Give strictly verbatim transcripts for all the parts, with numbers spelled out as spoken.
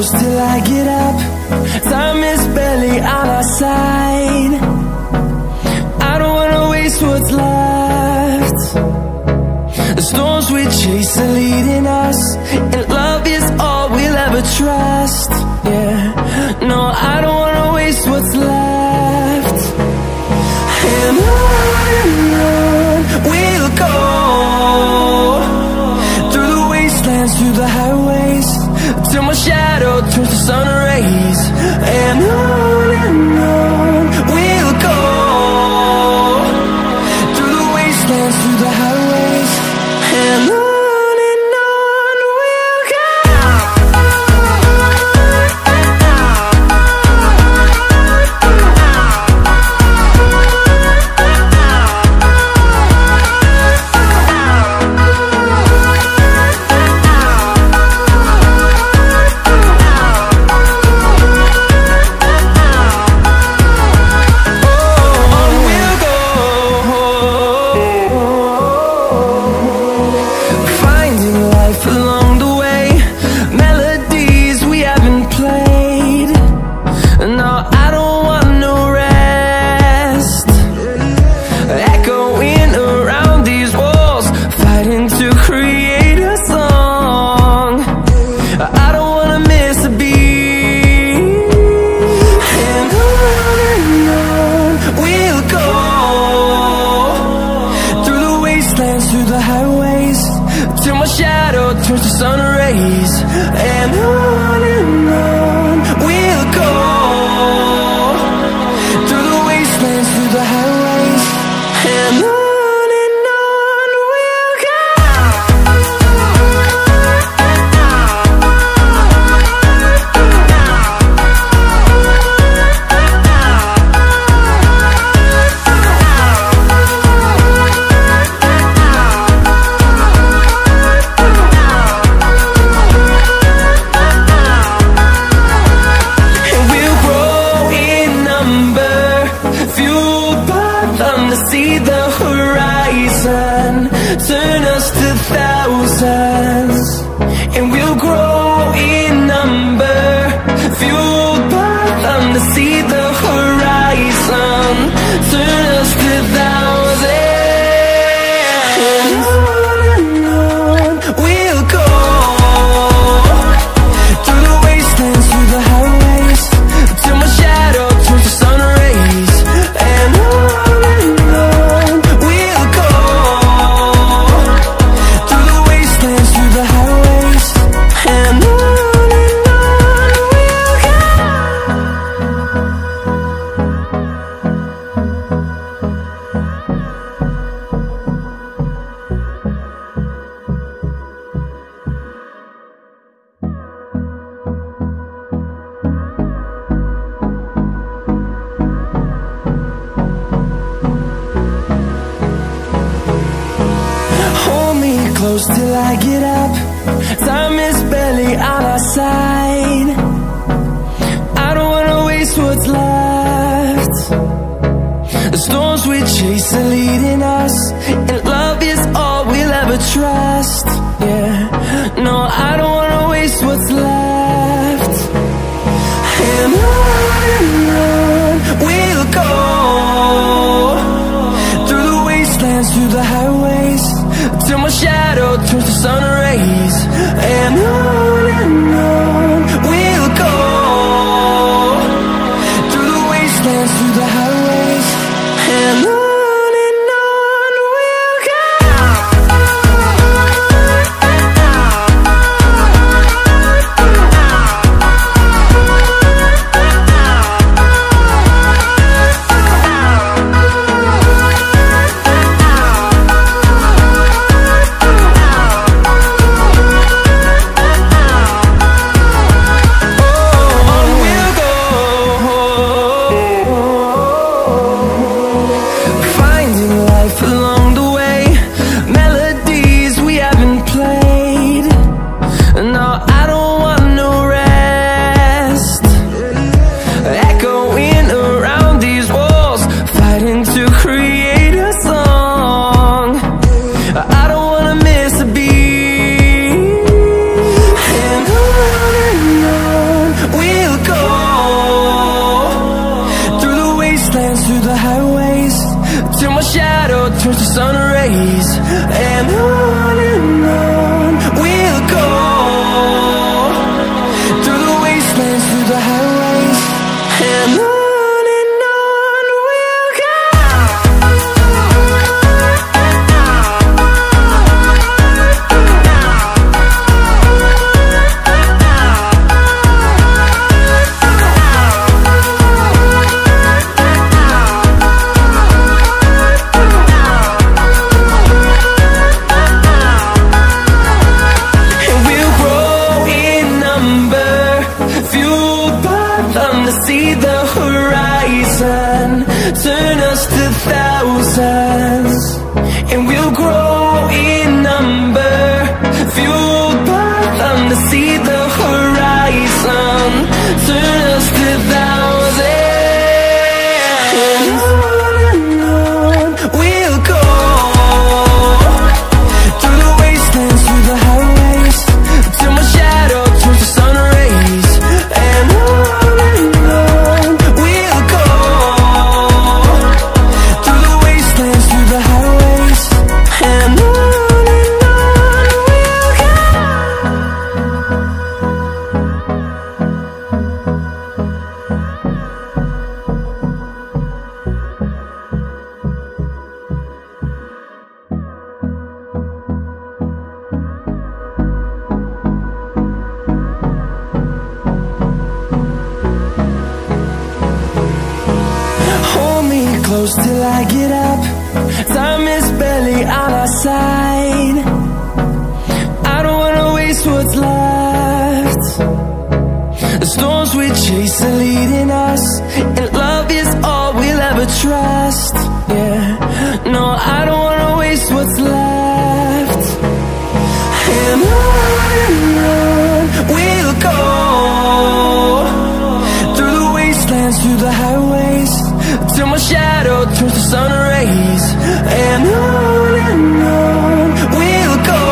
close till I get up. Time is barely on our side. I don't wanna waste what's left. The storms we chase are leading us, and love is all we'll ever trust. Yeah, no, I don't wanna waste what's left. And on and on we'll go, through the wastelands, through the highways, till my shadow turns to sun rays. And on and on we'll go, through the wastelands, through the highways, and on. Through the highways, till my shadow turns to sun rays. And on and on we'll go, through the wastelands, through the highways, and on. See the horizon, turn us to thousands, and we'll grow in number, fueled by them. To see the horizon, turn us to thousands, and on and on we'll go, through the wastelands, through the highways, till my shadow turns to sun rays. And on close till I get up. Time is barely on our side. I don't wanna waste what's left. The storms we chase are leading us, and love is all we'll ever trust. Yeah, no, I don't wanna waste what's left. And on and on we'll go, through the wastelands, through the highways, till my shadow turns to sun rays. And on and on we'll go, through the wastelands, through the highways, and on and on we'll go. till my shadow turns to sun rays. And on and on we'll go, through the wastelands, through the highways. And on see the horizon, turn us to thousands, and we'll grow in number, fueled by them to see the horizon, turn us to thousands. And on and on we'll go, through the wastelands, through the highways, till my shadow turns to sun rays. And on close till I get up, time is barely on our side. I don't wanna waste what's left. The storms we chase are leading us, and love is all we'll ever trust. Yeah, no, I don't wanna waste what's left. And on and on we'll go, through the wastelands, through the highways, till my shadow turns to sun rays. And on and on we'll go,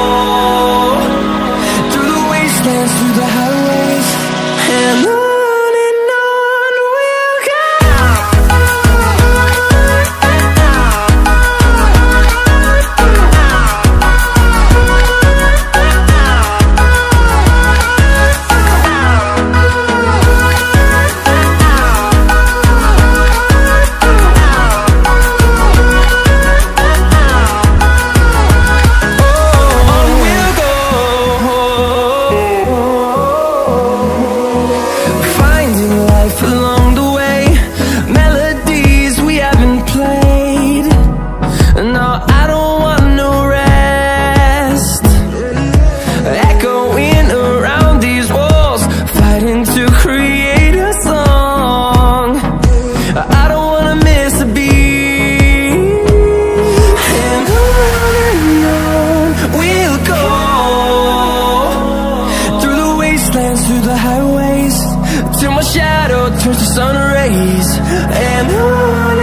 through the wastelands, through the highways. And on and on we'll go. Through the highways, till my shadow turns to sun rays. And on